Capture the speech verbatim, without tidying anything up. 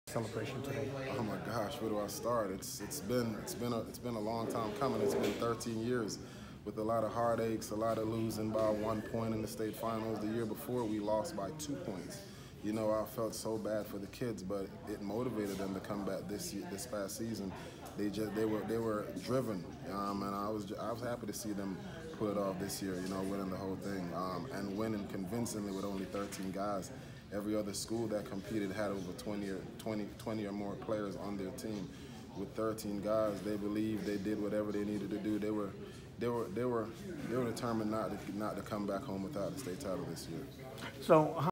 celebration today? Oh my gosh, where do I start? It's it's been it's been a it's been a long time coming. It's been thirteen years with a lot of heartaches, a lot of losing by one point in the state finals. The year before we lost by two points. You know, I felt so bad for the kids, but it motivated them to come back this year, this past season. They just they were they were driven, um, and I was I was happy to see them pull it off this year. You know, winning the whole thing um, and winning convincingly with only thirteen guys. Every other school that competed had over twenty or twenty, twenty or more players on their team. With thirteen guys, they believed they did whatever they needed to do. They were they were they were they were determined not to not to come back home without a state title this year. So.